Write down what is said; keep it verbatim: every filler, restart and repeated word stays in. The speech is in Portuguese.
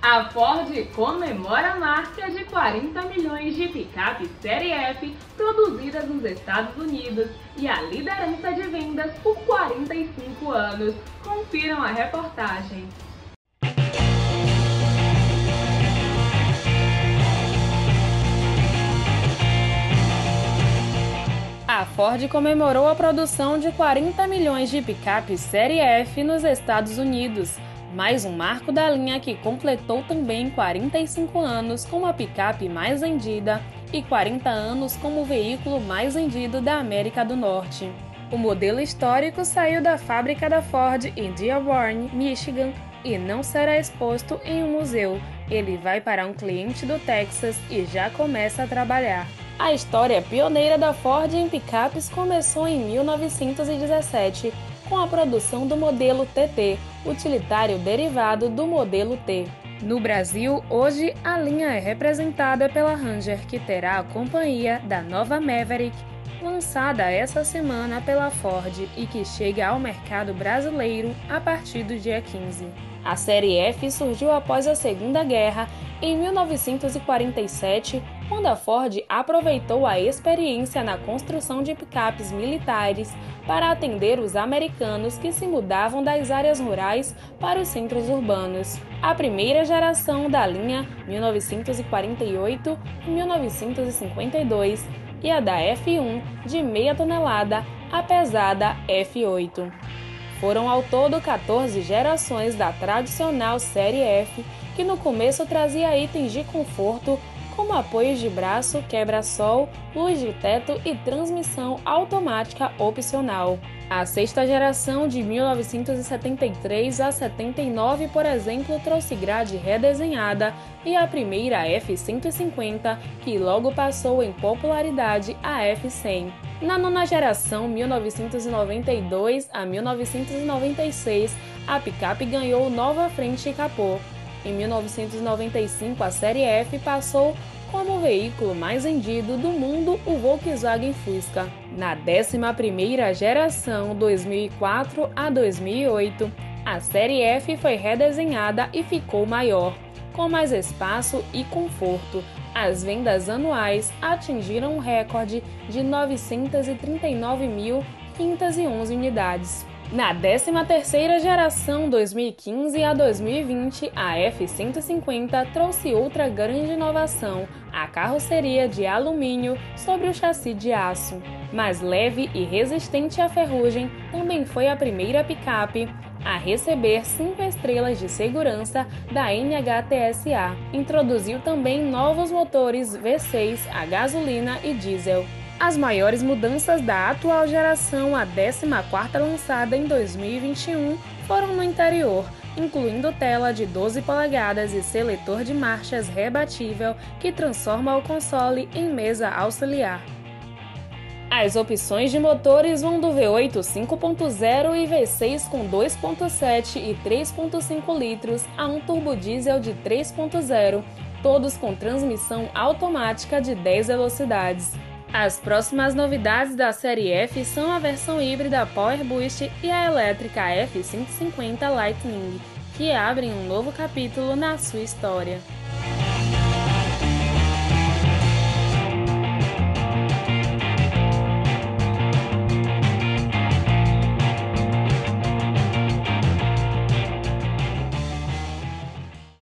A Ford comemora a marca de quarenta milhões de picapes Série F produzidas nos Estados Unidos e a liderança de vendas por quarenta e cinco anos. Confiram a reportagem. A Ford comemorou a produção de quarenta milhões de picapes Série F nos Estados Unidos. Mais um marco da linha que completou também quarenta e cinco anos como a picape mais vendida e quarenta anos como o veículo mais vendido da América do Norte. O modelo histórico saiu da fábrica da Ford em Dearborn, Michigan, e não será exposto em um museu. Ele vai para um cliente do Texas e já começa a trabalhar. A história pioneira da Ford em picapes começou em mil novecentos e dezessete, com a produção do modelo T T, utilitário derivado do modelo T. No Brasil, hoje, a linha é representada pela Ranger, que terá a companhia da nova Maverick, lançada essa semana pela Ford e que chega ao mercado brasileiro a partir do dia quinze. A Série F surgiu após a Segunda Guerra, em mil novecentos e quarenta e sete, quando a Ford aproveitou a experiência na construção de picapes militares para atender os americanos que se mudavam das áreas rurais para os centros urbanos. A primeira geração da linha mil novecentos e quarenta e oito e mil novecentos e cinquenta e dois e a da F um de meia tonelada, a pesada F oito. Foram ao todo quatorze gerações da tradicional Série F, que no começo trazia itens de conforto como apoios de braço, quebra-sol, luz de teto e transmissão automática opcional. A sexta geração, de mil novecentos e setenta e três a setenta e nove, por exemplo, trouxe grade redesenhada, e a primeira F cento e cinquenta, que logo passou em popularidade a F cem. Na nona geração, mil novecentos e noventa e dois a mil novecentos e noventa e seis, a picape ganhou nova frente e capô. Em mil novecentos e noventa e cinco, a Série F passou como o veículo mais vendido do mundo, o Volkswagen Fusca. Na décima primeira geração, dois mil e quatro a dois mil e oito, a Série F foi redesenhada e ficou maior, com mais espaço e conforto. As vendas anuais atingiram um recorde de novecentos e trinta e nove mil quinhentas e onze unidades. Na décima terceira geração, dois mil e quinze a dois mil e vinte, a F cento e cinquenta trouxe outra grande inovação, a carroceria de alumínio sobre o chassi de aço. Mais leve e resistente à ferrugem, também foi a primeira picape a receber cinco estrelas de segurança da N H T S A. Introduziu também novos motores V seis a gasolina e diesel. As maiores mudanças da atual geração, a décima quarta lançada em dois mil e vinte e um, foram no interior, incluindo tela de doze polegadas e seletor de marchas rebatível que transforma o console em mesa auxiliar. As opções de motores vão do V oito cinco ponto zero e V seis com dois ponto sete e três ponto cinco litros a um turbodiesel de três ponto zero, todos com transmissão automática de dez velocidades. As próximas novidades da Série F são a versão híbrida Power Boost e a elétrica F cento e cinquenta Lightning, que abrem um novo capítulo na sua história.